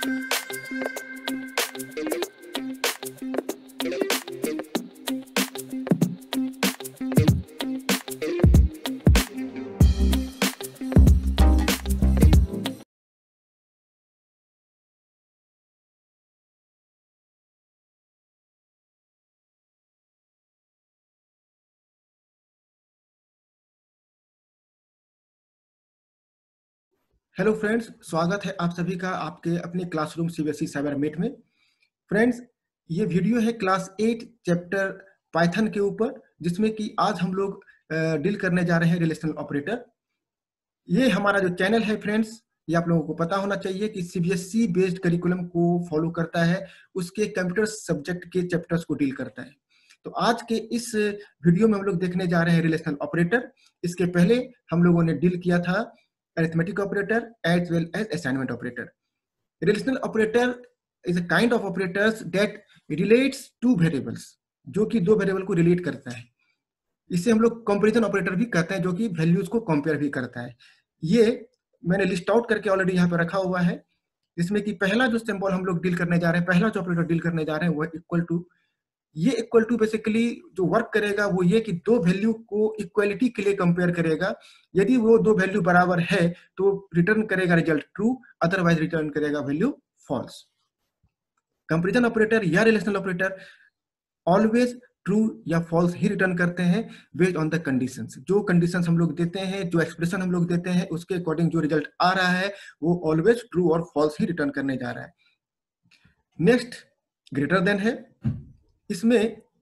Hello friends, स्वागत है आप सभी का आपके अपने क्लासरूम सीबीएसई साइबर मीट में। फ्रेंड्स, ये वीडियो है क्लास 8 चैप्टर पाइथन के ऊपर, जिसमें कि आज हम लोग डील करने जा रहे हैं रिलेशनल ऑपरेटर। ये हमारा जो चैनल है फ्रेंड्स, ये आप लोगों को पता होना चाहिए कि सीबीएसई बेस्ड करिकुलम को फॉलो करता है, उसके कंप्यूटर सब्जेक्ट के चैप्टर्स को डील करता है। तो आज के इस वीडियो में हम लोग देखने जा रहे हैं रिलेशनल ऑपरेटर। इसके पहले हम लोगों ने डील किया था arithmetic operator as well as assignment operator. Relational operator is a kind of operators that relates to variables, जो कि दो वेरिएबल को रिलेट करता है। इसे हम लोग कंपैरिजन ऑपरेटर भी कहते हैं, जो कि वैल्यूज को कंपेयर भी करता है। ये मैंने लिस्ट आउट करके ऑलरेडी यहाँ पे रखा हुआ है, जिसमें कि पहला जो सिंबल हम लोग डील करने जा रहे हैं, पहला जो ऑपरेटर डील करने जा रहे हैं वो इक्वल टू। ये इक्वल टू बेसिकली जो वर्क करेगा वो ये कि दो वैल्यू को इक्वलिटी के लिए कंपेयर करेगा। यदि वो दो वैल्यू बराबर है तो रिटर्न करेगा रिजल्ट ट्रू, अदरवाइज रिटर्न करेगा वैल्यू फॉल्स। कंपैरिजन ऑपरेटर या रिलेशनल ऑपरेटर ऑलवेज ट्रू या फॉल्स ही रिटर्न करते हैं बेस्ड ऑन द कंडीशंस। जो कंडीशंस हम लोग देते हैं, जो एक्सप्रेशन हम लोग देते हैं, उसके अकॉर्डिंग जो रिजल्ट आ रहा है वो ऑलवेज ट्रू और फॉल्स ही रिटर्न करने जा रहा है। नेक्स्ट ग्रेटर देन है। इसमें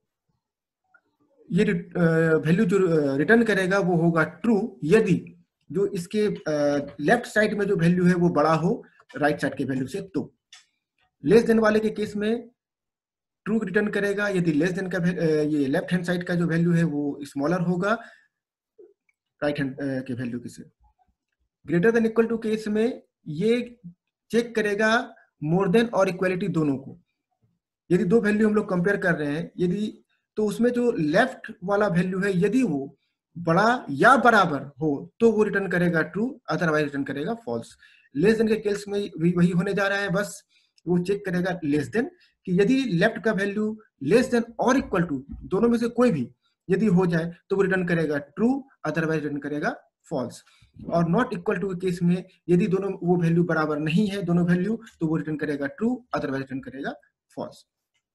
ये वैल्यू जो रिटर्न करेगा वो होगा ट्रू यदि जो इसके लेफ्ट साइड में जो वैल्यू है वो बड़ा हो राइट साइड के वैल्यू से। तो लेस देन वाले के केस में ट्रू रिटर्न करेगा यदि लेस देन का ये लेफ्ट हैंड साइड का जो वैल्यू है वो स्मॉलर होगा राइट हैंड के वैल्यू के से। Greater than equal to case में ये चेक करेगा मोर देन और इक्वलिटी दोनों को। यदि दो वैल्यू हम लोग कंपेयर कर रहे हैं, यदि तो उसमें जो लेफ्ट वाला वैल्यू है यदि वो बड़ा या बराबर हो तो वो रिटर्न करेगा ट्रू, अदरवाइज रिटर्न करेगा फॉल्स। लेस देन के केस में भी वही होने जा रहा है, बस वो चेक करेगा लेस देन कि यदि लेफ्ट का वैल्यू लेस देन और इक्वल टू दोनों में से कोई भी यदि हो जाए तो वो रिटर्न करेगा ट्रू, अदरवाइज रिटर्न करेगा फॉल्स। और नॉट इक्वल टू के केस में यदि दोनों वो वैल्यू बराबर नहीं है दोनों वैल्यू, तो वो रिटर्न करेगा ट्रू, अदरवाइज रिटर्न करेगा फॉल्स।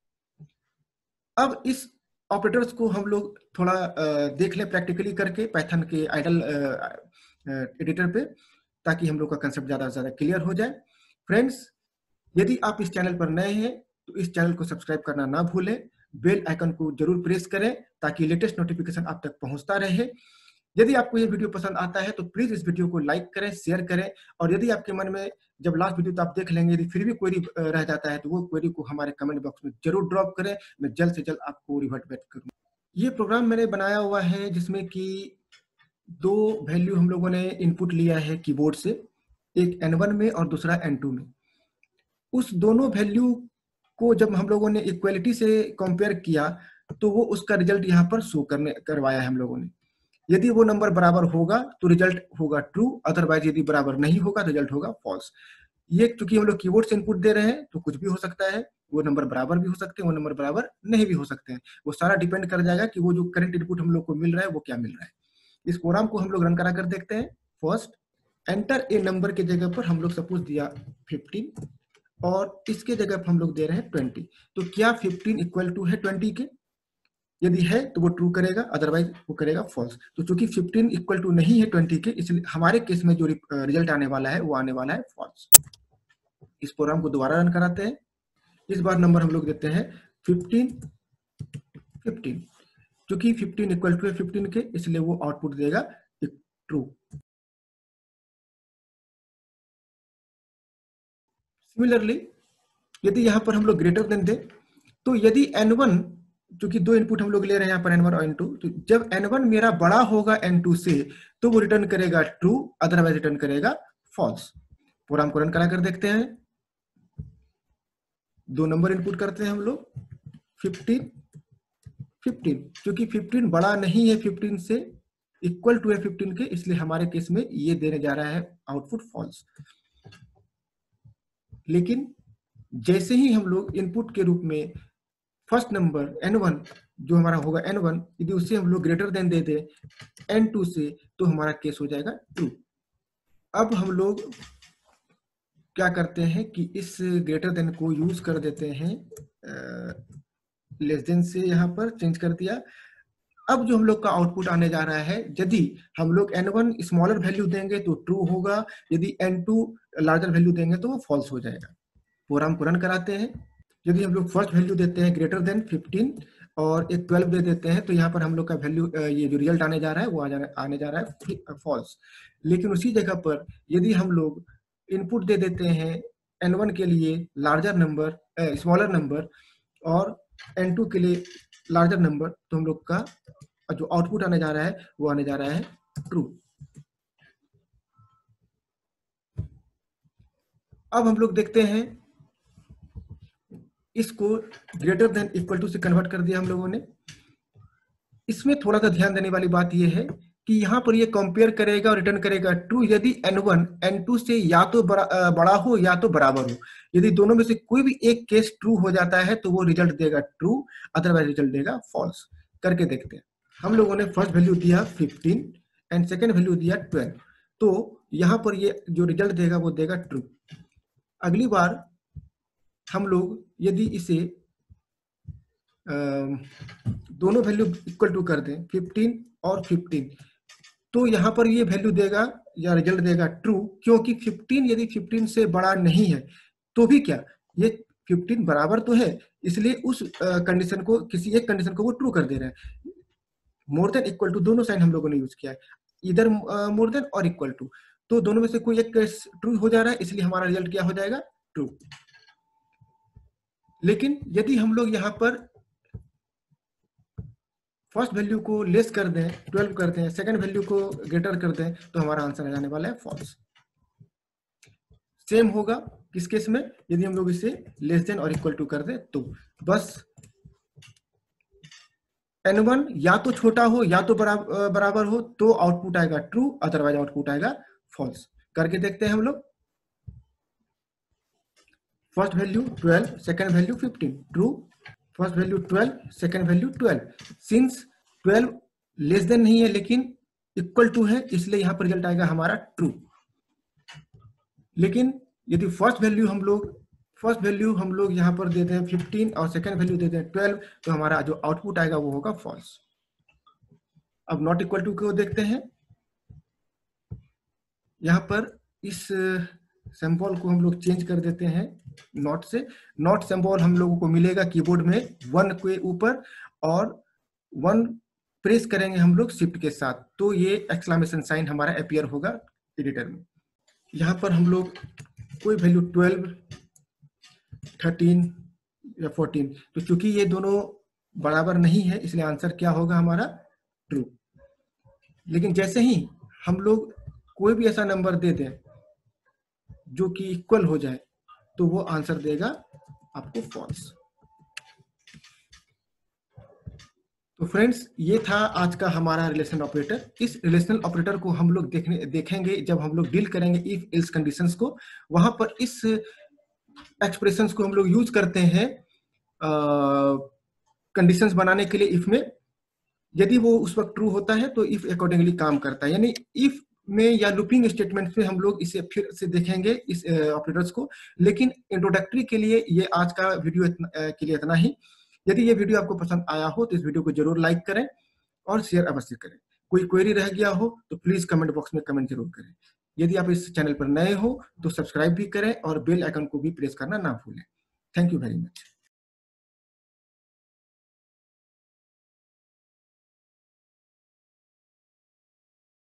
अब इस ऑपरेटर्स को हम लोग थोड़ा देख लें प्रैक्टिकली करके पाइथन के आइडल एडिटर पे, ताकि हम लोग का कंसेप्ट ज्यादा से ज्यादा क्लियर हो जाए। फ्रेंड्स, यदि आप इस चैनल पर नए हैं तो इस चैनल को सब्सक्राइब करना ना भूलें, बेल आइकन को जरूर प्रेस करें ताकि लेटेस्ट नोटिफिकेशन आप तक पहुंचता रहे। यदि आपको ये वीडियो पसंद आता है तो प्लीज इस वीडियो को लाइक करें, शेयर करें, और यदि आपके मन में जब लास्ट वीडियो तो आप देख लेंगे, यदि फिर भी क्वेरी रह जाता है तो वो क्वेरी को हमारे कमेंट बॉक्स में जरूर ड्रॉप करें, मैं जल्द से जल्द आपको रिवर्ट बैक करूँ। ये प्रोग्राम मैंने बनाया हुआ है जिसमें कि दो वैल्यू हम लोगों ने इनपुट लिया है कीबोर्ड से, एक N1 में और दूसरा N2 में। उस दोनों वैल्यू को जब हम लोगों ने इक्वलिटी से कंपेयर किया तो वो उसका रिजल्ट यहाँ पर शो करवाया है हम लोगों ने। यदि वो नंबर बराबर होगा तो रिजल्ट होगा ट्रू, अदरवाइज यदि बराबर नहीं होगा तो रिजल्ट होगा फॉल्स। ये क्योंकि हम लोग कीबोर्ड से इनपुट दे रहे हैं तो कुछ भी हो सकता है, वो नंबर बराबर भी हो सकते हैं, वो नंबर बराबर नहीं भी हो सकते हैं। वो सारा डिपेंड कर जाएगा कि वो जो करंट इनपुट हम लोग को मिल रहा है वो क्या मिल रहा है। इस प्रोग्राम को हम लोग रन करा कर देखते हैं। फर्स्ट, एंटर ए नंबर के जगह पर हम लोग सपोज दिया 15 और इसके जगह पर हम लोग दे रहे हैं 20। तो क्या 15 इक्वल टू है 20 के? यदि है तो वो ट्रू करेगा, अदरवाइज वो करेगा फॉल्स। तो चूंकि 15 इक्वल टू नहीं है 20 के, इसलिए हमारे केस में जो रिजल्ट आने वाला है वो आने वाला है फॉल्स। इस प्रोग्राम को दोबारा रन कराते हैं। इस बार नंबर हम लोग देते हैं 15। क्योंकि 15 इक्वल टू है 15 के, इसलिए वो आउटपुट देगा ट्रू। सिमिलरली यदि यहाँ पर हम लोग ग्रेटर देन दे, तो यदि N1, क्योंकि दो इनपुट हम लोग ले रहे हैं यहाँ पर N1 और N2, तो जब N1 मेरा बड़ा होगा N2 से तो वो रिटर्न करेगा ट्रू, अदरवाइज रिटर्न करेगा फॉल्स। प्रोग्राम को रन करा कर देखते हैं। दो नंबर इनपुट करते हैं हम लोग 15। क्योंकि 15 बड़ा नहीं है 15 से, इक्वल टू है 15 के, इसलिए हमारे केस में ये देने जा रहा है आउटपुट फॉल्स। लेकिन जैसे ही हम लोग इनपुट के रूप में फर्स्ट नंबर n1 जो हमारा होगा n1, यदि उससे हम लोग greater then they they n2 से, तो हमारा केस हो जाएगा ट्रू। अब हम लोग क्या करते हैं कि इस ग्रेटर देन को यूज कर देते हैं लेस देन से, यहां पर चेंज कर दिया। अब जो हम लोग का आउटपुट आने जा रहा है, यदि हम लोग n1 स्मॉलर वैल्यू देंगे तो ट्रू होगा, यदि n2 लार्जर वैल्यू देंगे तो वो फॉल्स हो जाएगा। प्रोग्राम को रन कराते हैं। यदि हम लोग फर्स्ट वैल्यू देते हैं ग्रेटर देन 15 और एक 12 दे देते हैं, तो यहाँ पर हम लोग का वैल्यू, ये जो रिजल्ट आने जा रहा है वो आने जा रहा है फॉल्स। लेकिन उसी जगह पर यदि हम लोग इनपुट दे देते हैं n1 के लिए लार्जर नंबर, स्मॉलर नंबर, और n2 के लिए लार्जर नंबर, तो हम लोग का जो आउटपुट आने जा रहा है वो आने जा रहा है ट्रू। अब हम लोग देखते हैं, इसको ग्रेटर देन इक्वल टू से कन्वर्ट कर दिया हम लोगों ने। इसमें थोड़ा सा ध्यान देने वाली बात यह है कि यहाँ पर ये कंपेयर करेगा और रिटर्न करेगा ट्रू यदि n1 n2 से या तो बड़ा हो या तो बराबर हो। यदि दोनों में से कोई भी एक केस ट्रू हो जाता है तो वो रिजल्ट देगा ट्रू, अदरवाइज रिजल्ट देगा फॉल्स। करके देखते हैं। हम लोगों ने फर्स्ट वैल्यू दिया 15 एंड सेकेंड वैल्यू दिया 12, तो यहाँ पर ये जो रिजल्ट देगा वो देगा ट्रू। अगली बार हम लोग यदि इसे दोनों वैल्यू इक्वल टू कर दें 15 और 15, तो यहाँ पर ये वैल्यू देगा या रिजल्ट देगा ट्रू, क्योंकि 15 यदि 15 से बड़ा नहीं है तो भी क्या, ये 15 बराबर तो है, इसलिए उस कंडीशन को, किसी एक कंडीशन को वो ट्रू कर दे रहा है। मोर देन इक्वल टू दोनों साइन हम लोगों ने यूज किया है, इधर मोर देन और इक्वल टू, तो दोनों में से कोई एक ट्रू हो जा रहा है, इसलिए हमारा रिजल्ट क्या हो जाएगा, ट्रू। लेकिन यदि हम लोग यहाँ पर फर्स्ट वैल्यू को लेस कर दें, 12 कर दें, सेकंड वैल्यू को ग्रेटर कर दें, तो हमारा आंसर आ जाने वाला है फॉल्स। सेम होगा किस केस में, यदि हम लोग इसे लेस देन और इक्वल टू कर दें, तो बस n1 या तो छोटा हो या तो बराबर हो तो आउटपुट आएगा ट्रू, अदरवाइज आउटपुट आएगा फॉल्स। करके देखते हैं हम लोग। First value 12, second value 15, true. First value 12, second value 12। Since 12 less than नहीं है लेकिन इक्वल टू है, इसलिए यहां पर रिजल्ट आएगा हमारा ट्रू। लेकिन यदि फर्स्ट वैल्यू हम लोग यहां पर देते हैं 15 और सेकंड वैल्यू देते हैं 12, तो हमारा जो आउटपुट आएगा वो होगा फॉल्स। अब नॉट इक्वल टू को देखते हैं। यहां पर इस सिंबल को हम लोग चेंज कर देते हैं नॉट से। नॉट सिंबल हम लोगों को मिलेगा कीबोर्ड में 1 के ऊपर, और 1 प्रेस करेंगे हम लोग शिफ्ट के साथ, तो ये एक्सक्लेमेशन साइन हमारा अपीयर होगा एडिटर में। यहाँ पर हम लोग कोई वैल्यू 12, 13 या 14, तो चूंकि ये दोनों बराबर नहीं है इसलिए आंसर क्या होगा हमारा, ट्रू। लेकिन जैसे ही हम लोग कोई भी ऐसा नंबर दे दें जो कि इक्वल हो जाए, तो वो आंसर देगा आपको फॉल्स। तो फ्रेंड्स, ये था आज का हमारा रिलेशन ऑपरेटर। इस रिलेशनल ऑपरेटर को हम लोग देखेंगे जब हम लोग डील करेंगे इफ एल्स कंडीशंस को। वहां पर इस एक्सप्रेशंस को हम लोग यूज करते हैं कंडीशंस बनाने के लिए इफ में। यदि वो उस वक्त ट्रू होता है तो इफ अकॉर्डिंगली काम करता है, यानी इफ में या लूपिंग स्टेटमेंट में हम लोग इसे फिर से देखेंगे इस ऑपरेटर्स को। लेकिन इंट्रोडक्टरी के लिए ये आज का वीडियो के लिए इतना ही। यदि ये वीडियो आपको पसंद आया हो तो इस वीडियो को जरूर लाइक करें और शेयर अवश्य करें। कोई क्वेरी रह गया हो तो प्लीज कमेंट बॉक्स में कमेंट जरूर करें। यदि आप इस चैनल पर नए हो तो सब्सक्राइब भी करें और बेल आइकन को भी प्रेस करना ना भूलें। Thank you very much.